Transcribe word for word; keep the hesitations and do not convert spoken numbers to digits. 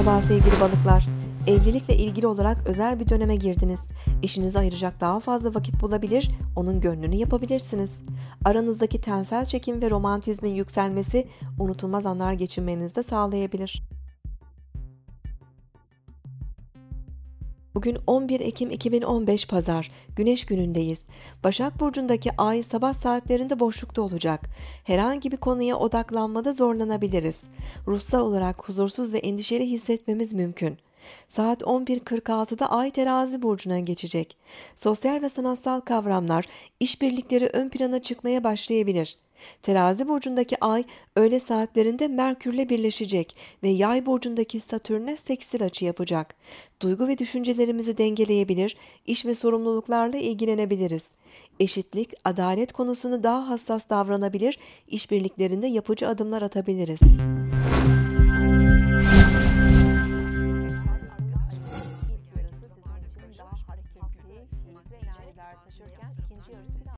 Merhaba sevgili balıklar. Evlilikle ilgili olarak özel bir döneme girdiniz. Eşinize ayıracak daha fazla vakit bulabilir, onun gönlünü yapabilirsiniz. Aranızdaki tensel çekim ve romantizmin yükselmesi unutulmaz anlar geçirmenizi de sağlayabilir. Bugün on bir Ekim iki bin on beş Pazar, Güneş günündeyiz. Başak Burcu'ndaki ay sabah saatlerinde boşlukta olacak. Herhangi bir konuya odaklanmada zorlanabiliriz. Ruhsal olarak huzursuz ve endişeli hissetmemiz mümkün. Saat on bir kırk altıda Ay Terazi burcuna geçecek. Sosyal ve sanatsal kavramlar, işbirlikleri ön plana çıkmaya başlayabilir. Terazi burcundaki Ay öğle saatlerinde Merkürle birleşecek ve Yay burcundaki Satürn'e sekstil açı yapacak. Duygu ve düşüncelerimizi dengeleyebilir, iş ve sorumluluklarla ilgilenebiliriz. Eşitlik, adalet konusunu daha hassas davranabilir, işbirliklerinde yapıcı adımlar atabiliriz. İlk yarısı sizin için daha hareketli, keyifli enerjiler taşırken ikinci yarısı biraz